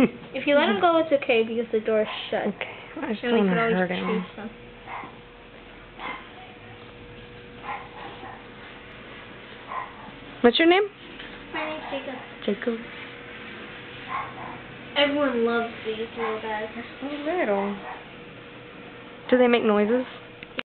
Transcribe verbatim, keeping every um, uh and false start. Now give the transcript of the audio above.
If you let him go, it's okay because the door is shut. Okay, I just And don't we want can to always hurt him. chase him. What's your name? My name's Jacob. Jacob. Everyone loves these little guys. They're so little. Do they make noises?